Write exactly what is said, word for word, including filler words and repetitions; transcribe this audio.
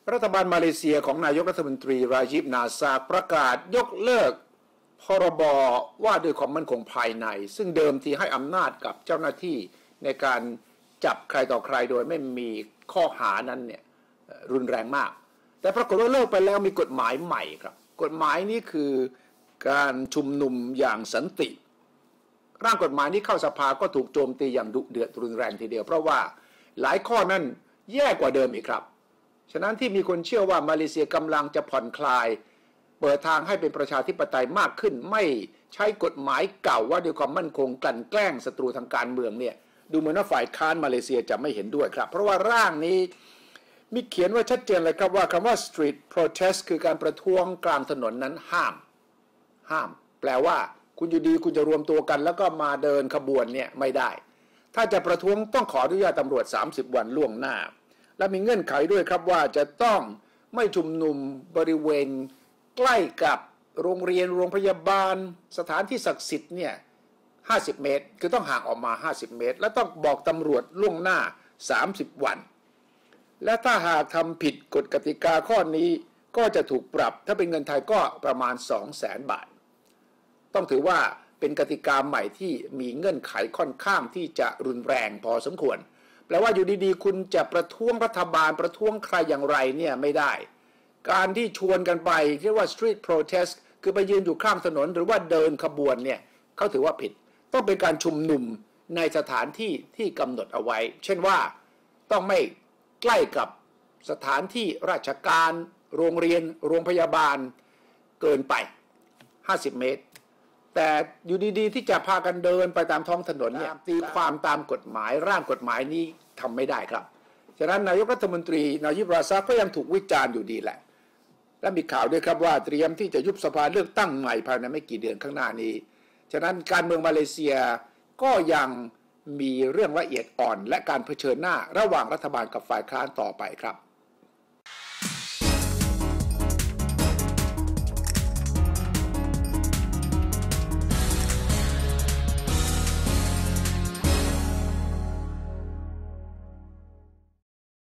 รัฐบาลมาเลเซียของนายกรัฐมนตรีราจิบนาซากประกาศยกเลิกพรบว่าด้วยความมั่นคงภายในซึ่งเดิมทีให้อำนาจกับเจ้าหน้าที่ในการจับใครต่อใครโดยไม่มีข้อหานั้นเนี่ยรุนแรงมากแต่ปรากฏว่าเลิกไปแล้วมีกฎหมายใหม่ครับกฎหมายนี้คือการชุมนุมอย่างสันติร่างกฎหมายนี้เข้าสภาก็ถูกโจมตีอย่างดุเดือดรุนแรงทีเดียวเพราะว่าหลายข้อนั้นแย่กว่าเดิมอีกครับฉะนั้นที่มีคนเชื่อว่ามาเลเซียกำลังจะผ่อนคลายเปิดทางให้เป็นประชาธิปไตยมากขึ้นไม่ใช้กฎหมายเก่าว่าด้วยความมั่นคงกลั่นแกล้งศัตรูทางการเมืองเนี่ยดูเหมือนว่าฝ่ายค้านมาเลเซียจะไม่เห็นด้วยครับเพราะว่าร่างนี้มีเขียนไว้ชัดเจนเลยครับว่าคำว่า street protest คือการประท้วงกลางถนนนั้นห้ามห้ามแปลว่าคุณอยู่ดีคุณจะรวมตัวกันแล้วก็มาเดินขบวนเนี่ยไม่ได้ถ้าจะประท้วงต้องขออนุญาตตำรวจสามสิบวันล่วงหน้าและมีเงื่อนไขด้วยครับว่าจะต้องไม่ชุมนุมบริเวณใกล้กับโรงเรียนโรงพยาบาลสถานที่ศักดิ์สิทธิ์เนี่ยห้าสิบเมตรคือต้องห่างออกมาห้าสิบเมตรและต้องบอกตำรวจล่วงหน้าสามสิบวันและถ้าหากทำผิดกฎกติกาข้อนี้ก็จะถูกปรับถ้าเป็นเงินไทยก็ประมาณ สองแสน บาทต้องถือว่าเป็นกติกาใหม่ที่มีเงื่อนไขค่อนข้างที่จะรุนแรงพอสมควรแปลว่าอยู่ดีๆคุณจะประท้วงรัฐบาลประท้วงใครอย่างไรเนี่ยไม่ได้การที่ชวนกันไปเรียกว่า street protest คือไปยืนอยู่ข้างถนนหรือว่าเดินขบวนเนี่ยเขาถือว่าผิดต้องเป็นการชุมนุมในสถานที่ที่กำหนดเอาไว้เช่นว่าต้องไม่ใกล้กับสถานที่ราชการโรงเรียนโรงพยาบาลเกินไปห้าสิบเมตรแต่อยู่ดีๆที่จะพากันเดินไปตามท้องถนนเนี่ยตีความตามกฎหมายร่างกฎหมายนี้ทำไม่ได้ครับฉะนั้นนายกรัฐมนตรีนายิบราซากก็ยังถูกวิจารณ์อยู่ดีแหละและมีข่าวด้วยครับว่าเตรียมที่จะยุบสภาเลือกตั้งใหม่ภายในไม่กี่เดือนข้างหน้านี้ฉะนั้นการเมืองมาเลเซียก็ยังมีเรื่องละเอียดอ่อนและการเผชิญหน้าระหว่างรัฐบาลกับฝ่ายค้านต่อไปครับ